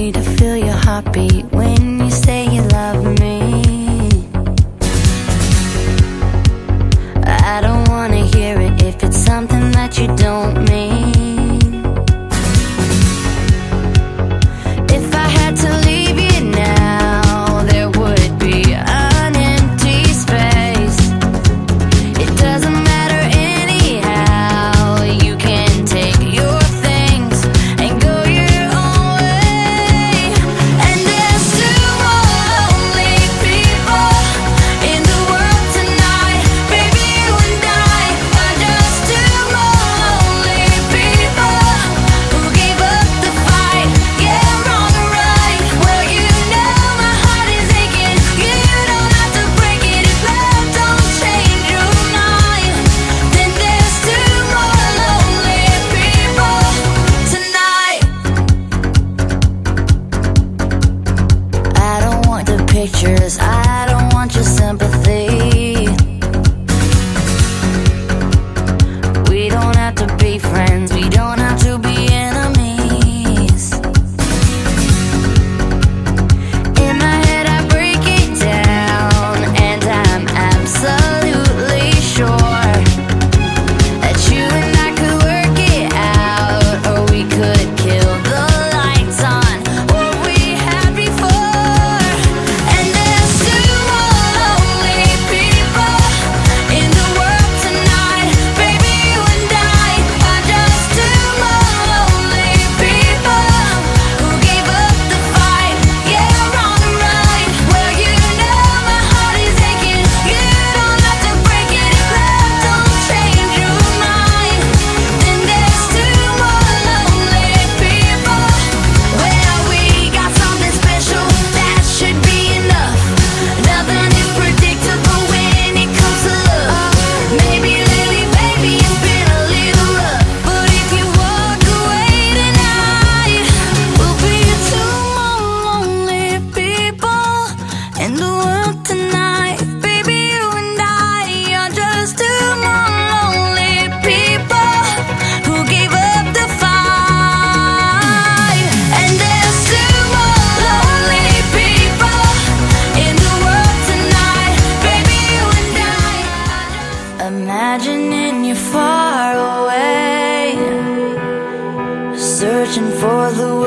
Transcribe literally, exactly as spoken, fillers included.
me to feel your heartbeat when you say you love me. I don't wanna hear it if it's something that you don't mean. If I had to leave you now, there would be an empty space. It doesn't matter anyhow, you can take your things and go your own way. And there's two more lonely people in the world tonight. Baby, you and I are just two more lonely people who gave up the fight. Yeah, wrong or right, well you know my heart is aching. You don't have to break it if love don't change your mind. Then there's two more lonely people tonight. I don't want the pictures, I don't want your sympathy. We don't have to be friends, we don't have to be enemies. In my head I break it down, and I'm absolutely sure that you and I could work it out, or we could kill the lights on what we had before. And there's two more lonely people in the world tonight. Baby, you and I are just two more lonely people who gave up the fight. Yeah, wrong or right, well you know my heart is aching. You don't have to break it if love don't change your mind. Then there's two more lonely people. Well, we got something special that should be enough. Nothing is predictable when it comes to love. Maybe lately, baby, it's been a little rough, but if you walk away tonight, we'll be two more lonely people in the world tonight. Baby, you and I are just two more lonely people who gave up the fight. And there's two more lonely people in the world tonight. Baby, you and I are just imagining you far away, searching for the